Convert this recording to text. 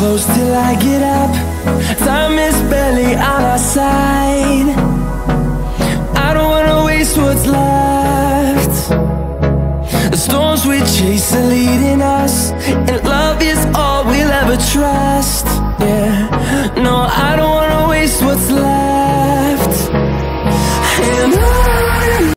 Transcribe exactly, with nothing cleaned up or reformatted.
close till I get up. Time is barely on our side. I don't wanna waste what's left. The storms we chase are leading us, and love is all we'll ever trust. Yeah.